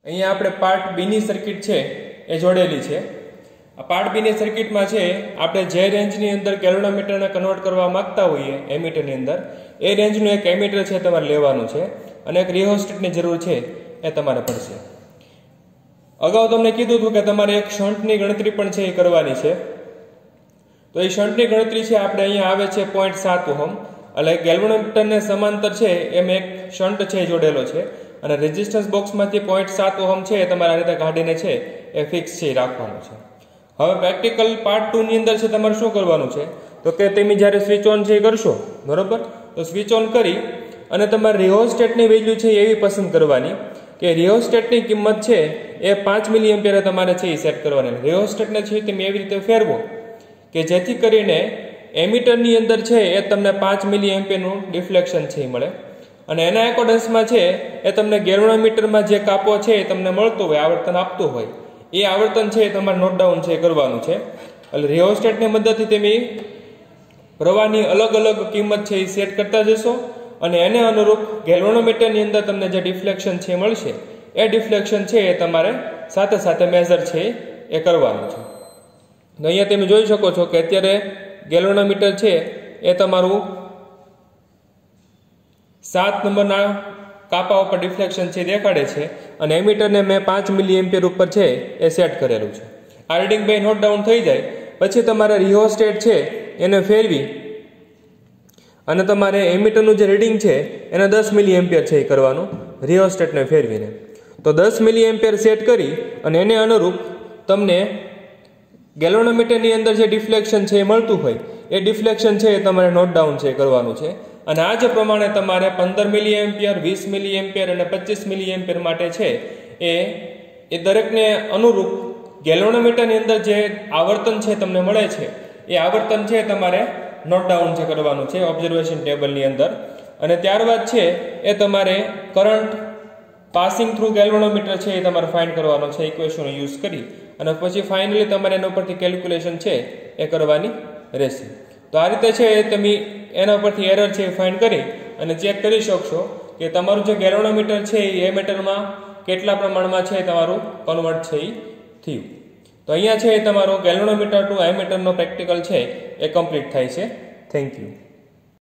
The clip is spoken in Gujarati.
અહીંયા આપણે પાર્ટ બી ની સર્કિટ છે એ જોડેલી છે। આ પાર્ટ બી ની સર્કિટમાં છે આપણે જે રેન્જની અંદર કેલ્વેનોમીટરને કન્વર્ટ કરવા માંગતા હોઈએ એમીટરની અંદર એ રેન્જનું એક એમીટર છે તમારે લેવાનું છે અને એક રિયોસ્ટેટની જરૂર છે એ તમારે પડશે। અગાઉ તમને કીધું હતું કે તમારે એક શન્ટની ગણતરી પણ છે એ કરવાની છે। તો એ શન્ટની ગણતરી છે આપણે અહીંયા આવે છે 0.7 ઓહમ એટલે ગેલ્વેનોમીટરને સમાંતર છે એમ એક શન્ટ છે જોડેલો છે અને રેઝિસ્ટન્સ બોક્સમાંથી 0.7 ઓહમ છે તમારે આ રીતે કાઢીને છે એ ફિક્સ છે રાખવાનું છે। હવે પ્રેક્ટિકલ પાર્ટ 2 ની અંદર છે તમારે શું કરવાનું છે તો કે તમે જ્યારે સ્વિચ ઓન છે કરશો બરોબર તો સ્વિચ ઓન કરી અને તમારે રિયોસ્ટેટની વેલ્યુ છે એવી પસંદ કરવાની કે રિયોસ્ટેટની કિંમત છે એ 5 મિલી એમ્પિયર તમારે છે એ સેટ કરવાની। રિયોસ્ટેટને છે તમે એવી રીતે ફેરવો કે જેથી કરીને એમીટરની અંદર છે એ તમને 5 મિલી એમ્પિયરનું ડિફ્લેક્શન છે એ મળે અને એના એકોર્ડન્સમાં છે એ તમને ગેલ્વેનોમીટરમાં જે કાપો છે એ તમને મળતો હોય આવર્તન આપતું હોય એ આવર્તન છે એ તમારે નોટ ડાઉન છે કરવાનું છે। એટલે રિયોસ્ટેટની મદદથી તમે પ્રવાહની અલગ અલગ કિંમત છે એ સેટ કરતા જશો અને એને અનુરૂપ ગેલ્વેનોમીટરની અંદર તમને જે ડિફ્લેક્શન છે મળશે એ ડિફ્લેક્શન છે એ તમારે સાથે સાથે મેઝર છે એ કરવાનું છે। તો અહીંયા તમે જોઈ શકો છો કે અત્યારે ગેલ્વેનોમીટર છે એ તમારું 7 નંબરના કાપા ઉપર ડિફ્લેક્શન છે દેખાડે છે અને એમીટરને મેં 5 મિલી એમ્પિયર ઉપર છે એ સેટ કરેલું છે। આ રીડિંગ બે નોટ ડાઉન થઈ જાય પછી તમારે રિયોસ્ટેટ છે એને ફેરવી અને તમારે એમીટરનું જે રીડિંગ છે એને 10 મિલી એમ્પિયર છે એ કરવાનું રિયોસ્ટેટને ફેરવીને। તો 10 મિલી એમ્પિયર સેટ કરી અને એને અનુરૂપ તમને ગેલ્વેનોમીટરની અંદર જે ડિફ્લેક્શન છે એ મળતું હોય એ ડિફ્લેક્શન છે એ તમારે નોટ ડાઉન છે કરવાનું છે અને આ જ પ્રમાણે તમારે 15 મિલી એમ્પિયર 20 મિલી એમ્પિયર અને 25 મિલી એમ્પિયર માટે છે એ દરેકને અનુરૂપ ગેલ્વેનોમીટરની અંદર જે આવર્તન છે તમને મળે છે એ આવર્તન છે તમારે નોટ ડાઉન છે કરવાનું છે ઓબ્ઝર્વેશન ટેબલની અંદર અને ત્યારબાદ છે એ તમારે કરંટ પાસિંગ થ્રુ ગેલ્વેનોમીટર છે એ તમારે ફાઇન્ડ કરવાનો છે ઇક્વેશનનો યુઝ કરી અને પછી ફાઇનલી તમારે એના ઉપરથી કેલ્ક્યુલેશન છે એ કરવાની રહેશે। તો આ રીતે છે તમે એના ઉપરથી એરર છે ફાઇન્ડ કરી અને ચેક કરી શકશો કે તમારું જે ગેલ્વેનોમીટર છે એ એમીટરમાં કેટલા પ્રમાણમાં છે તમારું કન્વર્ટ છે એ થયું। તો અહીંયા છે તમારો ગેલ્વેનોમીટર ટુ એમીટરનો પ્રેક્ટિકલ છે એ કમ્પ્લીટ થાય છે। Thank you.